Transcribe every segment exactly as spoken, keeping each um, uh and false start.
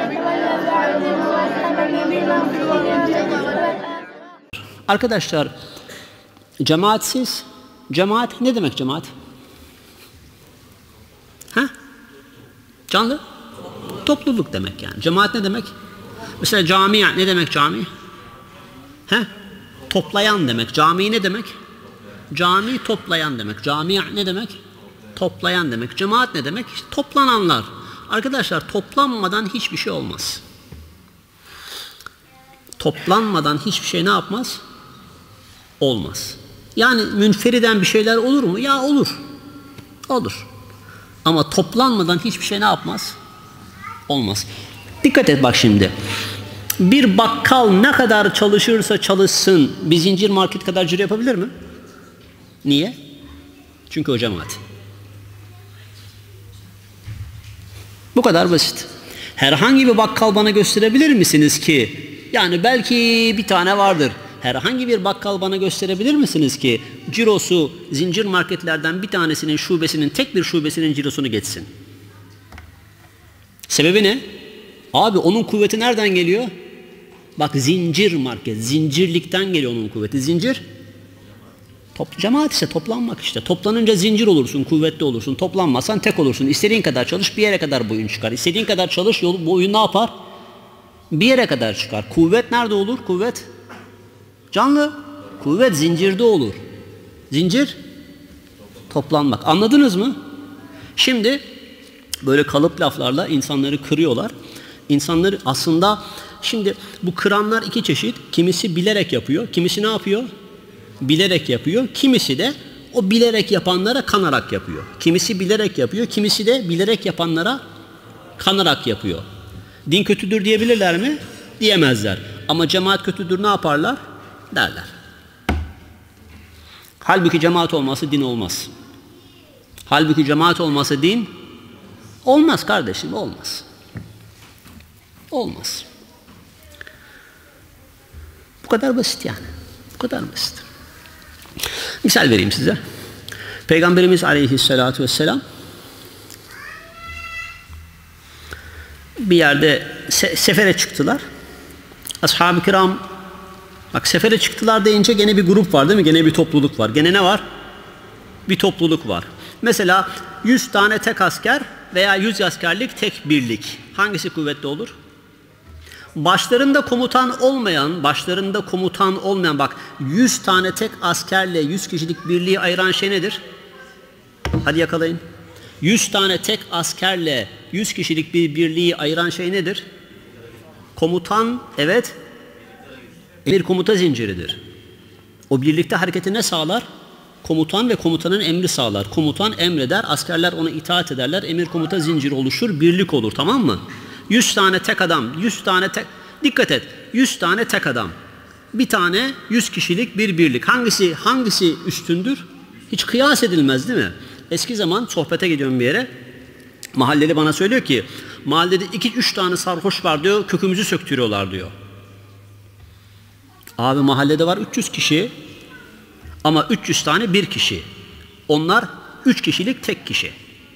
Arkadaşlar, cemaatsiz, cemaat ne demek cemaat? Ha? Canlı? Topluluk demek yani. Cemaat ne demek? Mesela cami ne demek cami? He? Toplayan demek. Cami ne demek? Cami toplayan demek. Cami ne demek? Toplayan demek. Cemaat ne demek? İşte toplananlar. Arkadaşlar toplanmadan hiçbir şey olmaz. Toplanmadan hiçbir şey ne yapmaz? Olmaz. Yani münferiden bir şeyler olur mu? Ya olur. Olur. Ama toplanmadan hiçbir şey ne yapmaz? Olmaz. Dikkat et bak şimdi. Bir bakkal ne kadar çalışırsa çalışsın bir zincir market kadar ciro yapabilir mi? Niye? Çünkü o cemaat. Bu kadar basit. Herhangi bir bakkal bana gösterebilir misiniz ki? Yani belki bir tane vardır. Herhangi bir bakkal bana gösterebilir misiniz ki cirosu zincir marketlerden bir tanesinin şubesinin tek bir şubesinin cirosunu geçsin? Sebebi ne? Abi onun kuvveti nereden geliyor? Bak zincir market, zincirlikten geliyor onun kuvveti. Zincir, top, cemaat ise toplanmak işte. Toplanınca zincir olursun, kuvvetli olursun. Toplanmazsan tek olursun. İstediğin kadar çalış, bir yere kadar boyun çıkar. İstediğin kadar çalış, yol, boyun ne yapar? Bir yere kadar çıkar. Kuvvet nerede olur? Kuvvet canlı. Kuvvet zincirde olur. Zincir, toplanmak. Anladınız mı? Şimdi böyle kalıp laflarla insanları kırıyorlar. İnsanları aslında şimdi bu kıranlar iki çeşit. Kimisi bilerek yapıyor. Kimisi ne yapıyor? Bilerek yapıyor. Kimisi de o bilerek yapanlara kanarak yapıyor. Kimisi bilerek yapıyor. Kimisi de bilerek yapanlara kanarak yapıyor. Din kötüdür diyebilirler mi? Diyemezler. Ama cemaat kötüdür ne yaparlar? Derler. Halbuki cemaat olması din olmaz. Halbuki cemaat olması din olmaz kardeşim, olmaz. Olmaz. Bu kadar basit yani. Bu kadar basit. Misal vereyim size. Peygamberimiz Aleyhisselatü Vesselam bir yerde se sefere çıktılar. Ashab-ı kiram bak sefere çıktılar deyince gene bir grup var değil mi? Gene bir topluluk var. Gene ne var? Bir topluluk var. Mesela yüz tane tek asker veya yüz askerlik tek birlik. Hangisi kuvvetli olur? Başlarında komutan olmayan, başlarında komutan olmayan bak yüz tane tek askerle yüz kişilik birliği ayıran şey nedir? Hadi yakalayın. yüz tane tek askerle yüz kişilik bir birliği ayıran şey nedir? Komutan, evet. Emir komuta zinciridir. O birlikte hareketi ne sağlar? Komutan ve komutanın emri sağlar. Komutan emreder, askerler ona itaat ederler. Emir komuta zinciri oluşur, birlik olur, tamam mı? yüz tane tek adam, yüz tane tek, dikkat et, yüz tane tek adam. Bir tane yüz kişilik bir birlik. Hangisi hangisi üstündür? Hiç kıyas edilmez değil mi? Eski zaman sohbete gidiyorum bir yere. Mahalleli bana söylüyor ki, mahallede iki üç tane sarhoş var diyor, kökümüzü söktürüyorlar diyor. Abi mahallede var üç yüz kişi ama üç yüz tane bir kişi. Onlar üç kişilik tek kişi.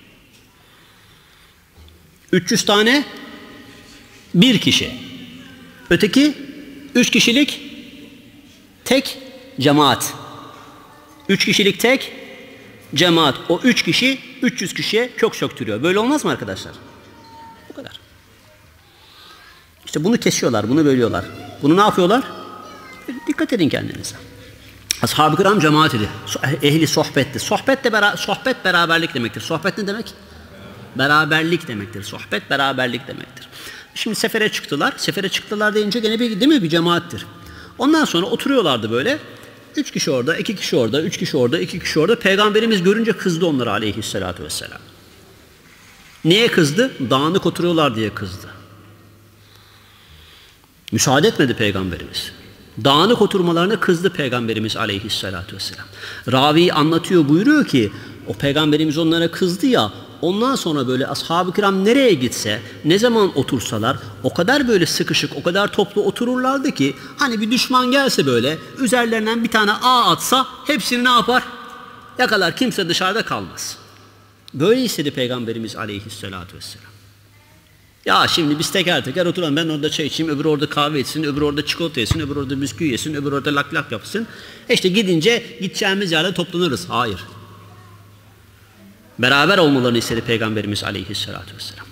üç yüz tane bir kişi. Öteki üç kişilik tek cemaat. üç kişilik tek cemaat. O üç kişi üç yüz kişiye kök söktürüyor. Böyle olmaz mı arkadaşlar? Bu kadar. İşte bunu kesiyorlar, bunu bölüyorlar. Bunu ne yapıyorlar? Dikkat edin kendinize. Ashab-ı kiram cemaat idi. Ehli sohbetti. Sohbet de bera sohbet beraberlik demektir. Sohbet ne demek? Beraberlik demektir. Sohbet beraberlik demektir. Şimdi sefere çıktılar. Sefere çıktılar deyince gene bir değil mi bir cemaattir. Ondan sonra oturuyorlardı böyle. Üç kişi orada, iki kişi orada, üç kişi orada, iki kişi orada. Peygamberimiz görünce kızdı onlara aleyhissalatü vesselam. Niye kızdı? Dağınık oturuyorlar diye kızdı. Müsaade etmedi Peygamberimiz. Dağınık oturmalarına kızdı Peygamberimiz aleyhissalatü vesselam. Ravi anlatıyor, buyuruyor ki o Peygamberimiz onlara kızdı ya, ondan sonra böyle ashab-ı kiram nereye gitse, ne zaman otursalar o kadar böyle sıkışık, o kadar toplu otururlardı ki hani bir düşman gelse böyle üzerlerinden bir tane ağ atsa hepsini ne yapar? Yakalar, kimse dışarıda kalmaz. Böyle istedi Peygamberimiz aleyhissalatü vesselam. Ya şimdi biz teker teker oturalım. Ben orada çay içeyim, öbür orada kahve içsin, öbür orada çikolata yesin, öbür orada bisküvi yesin, öbür orada lak lak yapsın. E işte gidince gideceğimiz yerde toplanırız. Hayır. Beraber olmalarını istedi Peygamberimiz aleyhissalatü vesselam.